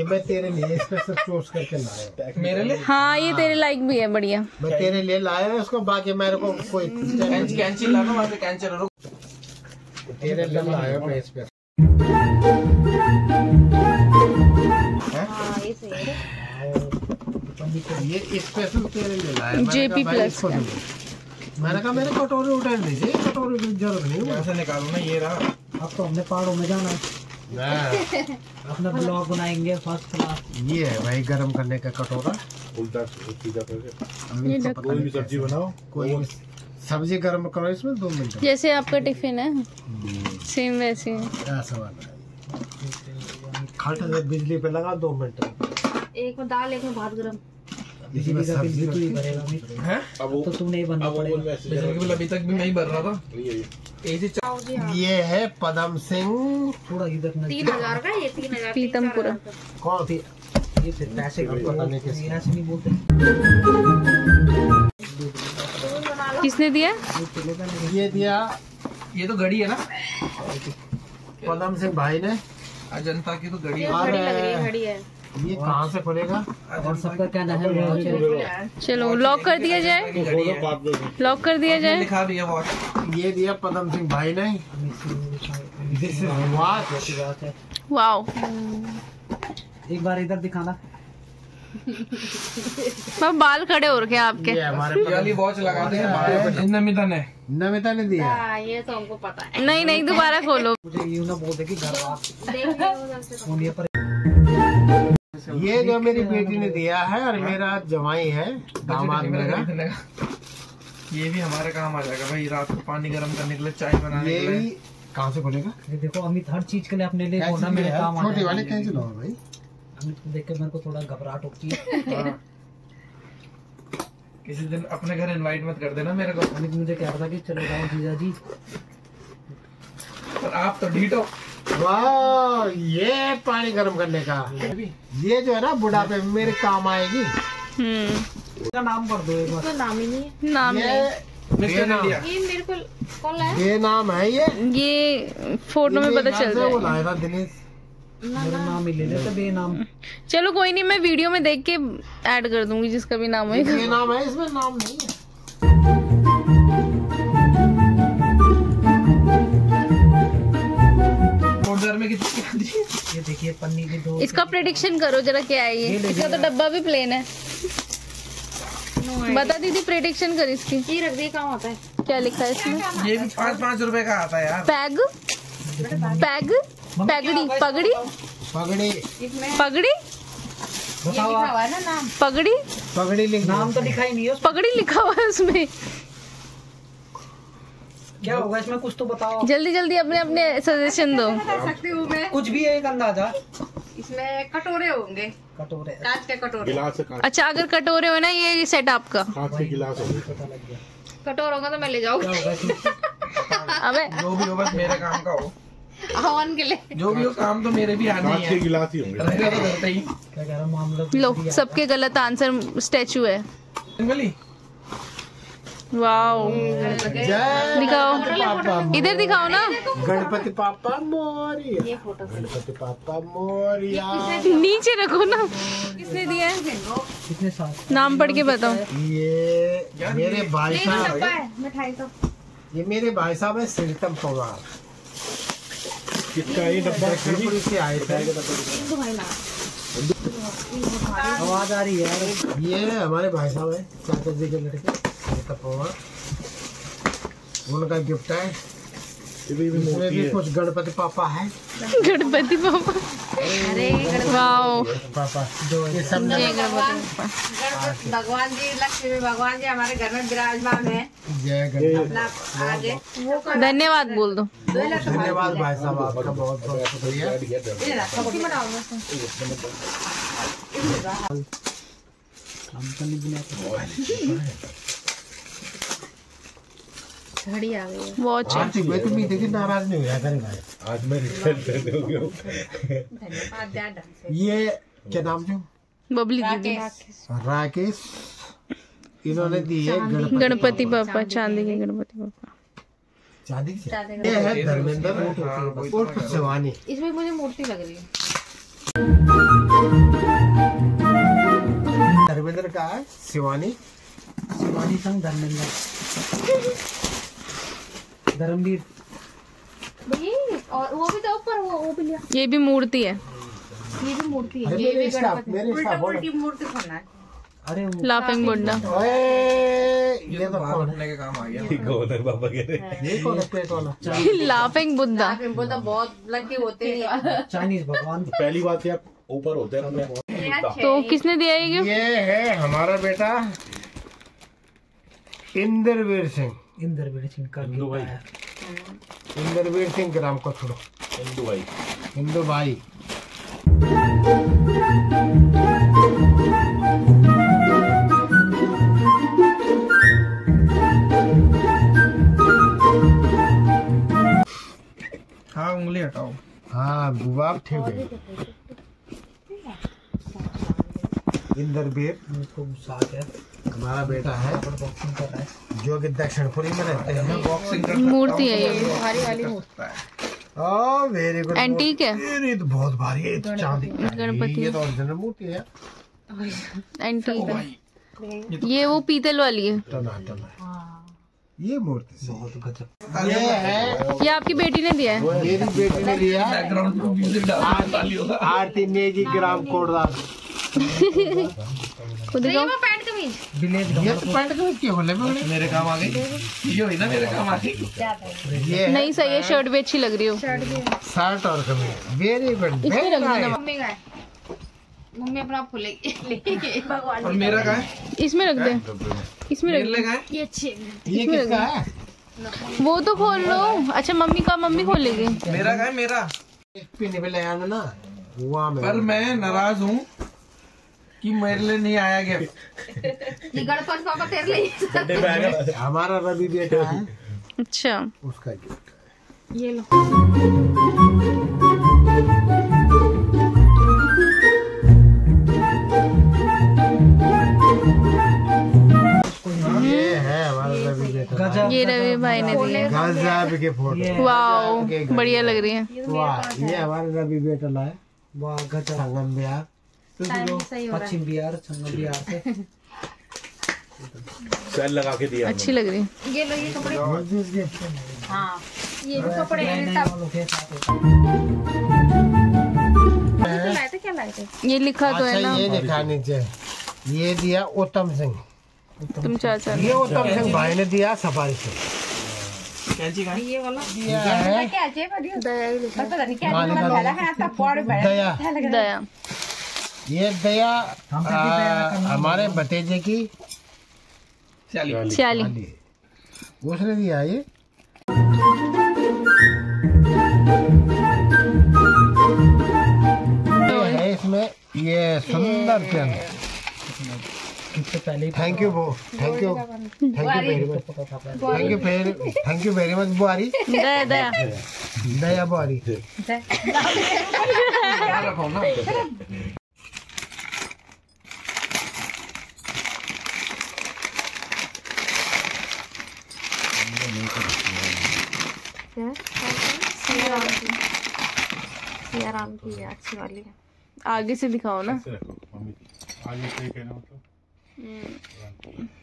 मैं तेरे लिए स्पेशल चूज करके लाया। मेरे लिए? हाँ ये तेरे लाइक भी है, बढ़िया। मैं तेरे लिए लाया उसको, बाकी मेरे को कोई कैंची लाना, वहाँ पे कैंची लो। तेरे लिए लाया मैं स्पेशल। ये स्पेशल तेरे लिए लाया JP प्लस। मैंने कहा मेरे कटोरी उठा दीजिए, कटोरी की जरूरत नहीं है। ऐसे निकालो ना, ये रहा। अब तो हमने पहाड़ों में जाना है, अपना ब्लॉग बनाएंगे फर्स्ट क्लास। ये है भाई गरम करने का कटोरा। उल्टा सीधा करके ये कोई भी सब्जी बनाओ, कोई सब्जी गरम करो इसमें 2 मिनट। जैसे आपका टिफिन है सेम वैसे ऐसा वाला खट से बिजली पे लगा 2 मिनट। एक में दाल, एक में भात गरम। इसमें सब्जी तू ही भरेगा। हैं? तो तू नहीं बनना पड़ेगा। बिजली अभी तक भी मैं ही भर रहा था। ये है पदम सिंह। थोड़ा इधर 3000 का, ये 3000 पीतमपुरा। कौन थी? ये फिर पैसे का पता नहीं, कैसे ऐसे नहीं बोलते। किसने दिया? ये दिया ये तो घड़ी है ना, पदम सिंह भाई ने। अजंता की तो घड़ी है। घड़ी लग रही है, घड़ी है। ये कहाँ से खुलेगा? और सबका क्या नाम है? चलो लॉक कर दिया जाए, लॉक कर दिया जाए। लिखा भी है वॉच। ये दिया पदम सिंह भाई ने। This is watch. वाओ, एक बार इधर दिखाना। बाल खड़े हो रखे आपके। ये हमारे ये वाली वॉच लगा दें। नमिता ने दिया। हाँ, ये तो हमको पता है। नहीं नहीं, दोबारा खोलो। मुझे यूं ना बोल दे कि घर आप देखिए पर। ये जो मेरी बेटी ने दिया है और मेरा जवाई है, दामाद मेरा। ये भी हमारे काम आ जाएगा भाई, रात को पानी गर्म करने के लिए, चाय बनाने ये के लिए। भी कहाँ से खुलेगा? ये देखो अमित हर चीज के लिए अपने लिए ना मेरे काम आ छोटी वाली कैसे लो भाई? अमित को देख के मेरे को थोड़ा घबराहट होती है। किसी दिन अपने घर इनवाइट मत कर देना मेरे को। अमित मुझे कह रहा था कि चलो जाओ जीजा जी, पर आप तो ढीठो। वाह, ये पानी गर्म करने का, ये जो है ना बुढ़ापे में मेरे काम आएगी। इसका नाम कर दो एक बार। तो नाम ही नहीं है। नाम नहीं। Mister India. ये मेरे को कौन है? ये नाम है। ये फोटो में पता चल वो रहा है। लाया था दिनेश। मेरा नाम ही ले लेते बे नाम। चलो कोई नहीं, मैं वीडियो में देख के ऐड कर दूंगी जिसका भी नाम होगा। ये नाम है, इसमें नाम नहीं है। में ये देखिए पन्नी की 2। इसका प्रेडिक्शन करो जरा, क्या है ये? इसका तो डब्बा भी प्लेन है। बता दीदी, प्रेडिक्शन कर इसकी। ये रख दिए, कहाँ होता है? क्या लिखा है इसमें? ये भी 5-5 रुपए का आता है यार। पैग, पैग, पैगड़ी, पगड़ी, पगड़ी, इसमें पगड़ी, बताओ लिखा हुआ है ना नाम। पगड़ी, पगड़ी लिख। नाम तो लिखा ही नहीं है। पगड़ी लिखा हुआ है उसमें। क्या होगा इसमें, कुछ तो बताओ। जल्दी जल्दी अपने अपने सजेशन दो। बता सकती हूँ मैं। कुछ भी है एक अंदाजा। इसमें कटोरे होंगे, कटोरे। कांच के कटोरे। गिलास है, कांच अच्छा, अगर कटोरे हो ना, ये सेट आपका। के गिलास है। पता लग गया कटोर होगा तो मैं ले जाऊंगी। क्या होगा इसमें। अबे जो भी हो बस मेरे काम का हो। हवन के लिए। जो भी हो काम तो मेरे भी आने कांच ही के है। गिलास ही होंगे। रहेगा तो करते ही। क्या कह रहा मामला। लो, सबके गलत आंसर स्टैचू है। मिली। वाओ, जय दिखाओ, पापा, इधर दिखाओ ना। गणपति पापा मोरिया। ये फोटो गणपति पापा मोरिया। नीचे रखो ना। किसने दिया है? कितने साल? नाम पढ़ के बताओ। ये मेरे भाई साहब है। मिठाई तो ये मेरे भाई साहब है, श्रीतम पवार। किसका ये डब्बा? दक्षिणपुरी से आए थे। आवाज आ रही है यार। ये हमारे भाई साहब है, चाचा जी के लड़के, श्रीतम पवार। उनका गिफ्ट है। इसमें भी कुछ गणपति पापा है। गणपति पापा। अरे वाओ, पापा जो ये सब जय गणपति पापा। गणपति भगवान जी, लक्ष्मी भगवान जी हमारे घर में विराजमान है। जय गणपति। आगे धन्यवाद बोल दो। धन्यवाद भाई साहब, आपका बहुत बहुत शुक्रिया। घड़ी आ गई है। वॉच है। आर्थिक भाई, तुम देखिए नाराज नहीं हुआ करें भाई। आज मैं रिटर्न कर दूंगा। धन्यवाद ढंग से। ये क्या नाम जो? बबली दीदी। राकेश, इन्होंने दी है गणपति पापा, चांदी के गणपति पापा। चांदी की। ये है धर्मेंद्र उर्फ शिवानी। इसमें मुझे मूर्ति लग रही है। लड़का है शिवानी संग धर्मेंद्र धर्मवीर। और वो भी तो ऊपर वो भी लिया। ये भी मूर्ति है। ये भी मूर्ति है। ये भी गणपति उल्टी मूर्ति खाना है। अरे लाफिंग बुड्ढा। ये तो बाहर घूमने के काम आ गया। कौन है बाबा कह रहे? ये कौन है पेट वाला? लाफिंग बुड्ढा। वो तो बहुत लकी होते हैं। चाइनीज भगवान। पहली बात है आप ऊपर होते हैं अपने। तो किसने दिया ये गिफ्ट? ये है हमारा बेटा इंद्रवीर सिंह। इंद्रवीर सिंह का हिंदू भाई। इंद्रवीर सिंह ग्राम को छोड़ो। हिंदू भाई। हिंदू भाई। हाँ उंगली हटाओ। हाँ बुआ ठीक है। इंद्रवीर उसको गुस्सा आ गया। हमारा बेटा है बॉक्सिंग कर रहा है। जो कि दक्षिणपुरी में रहते हैं। बॉक्सिंग कर मूर्ति है ये। भारी वाली होता है। Oh very good. एंटीक है। ये तो बहुत भारी है। ये तो चांदी का है। गणपति। ये तो ओरिजिनल मूर्ति है। एंटीक है। ये वो पीतल वाली है। टना टना। ये मूर्ति से। बहुत गजब। ये है ये आपकी बेटी ने दिया है। मेरी बेटी ने लिया है। बैकग्राउंड में म्यूजिक डाल ताली होगा। आरती नेगी ग्राम कोटदार। खुद दिखाओ। विलेज ये तो पैंट कमीज के होले में मेरे काम आ गई। ये हुई ना मेरे काम आ गई। ये है नहीं सही है, शर्ट भी अच्छी लग रही हो। शर्ट और कमीज। Very good. इसमें रख देना। मम्मी का है। मम्मी अपना फूलेगी। भगवान और मेरा का है? इसमें रख दे। इसमें रख मेरे का है? ये अच्छे। ये किसका है? दे। वो तो खोल लो। अच्छा मम्मी का, मम्मी खोल लेगी। मेरा का है मेरा। एक पीने पे ले आना ना वहाँ में। पर मैं नाराज हूँ कि मेरे लिए नहीं आया गिफ्ट। ये गणपति पापा तेरे लिए। बर्थडे पे आएगा। हमारा रवि बेटा है अच्छा उसका गिफ्ट है। ये लो। ये है हमारा रवि बेटा। गजब। ये रवि भाई ने दिया। गजब के फोटो। वाओ बढ़िया लग रही है। वाह ये हमारा रवि बेटा लाए वाह गजब। संगम बिहार। सही हो रहा है। पश्चिम बिहार संगम बिहार से। सेल लगा के दिया अच्छी लग रही है। ये लो ये कपड़े। हाँ ये जो कपड़े नए हैं नए सब। वालों के साथ लाए थे क्या लाए थे? ये लिखा तो है अच्छा ना। ये लिखा नीचे ये दिया उत्तम सिंह। तुम चाचा ये उत्तम सिंह भाई ने दिया सफारी से। कैंची का है? ये वाला दिया है क्या चाहिए बढ़िया। पता नहीं क्या मालिक मतलब लगा है तब पौड़े बैठ दया। दया। ये दया हमारे भतीजे की चलिए। चाली। उसने दिया ये। ये है इसमें ये सुंदर पेन। इससे पहले थैंक यू वो thank you very much. Thank you very much बुआरी। दया दया। दया बुआरी। रखो ना। आराम की है अच्छी वाली है। आगे से दिखाओ ना। ऐसे रखो मम्मी। आगे से कहना मतलब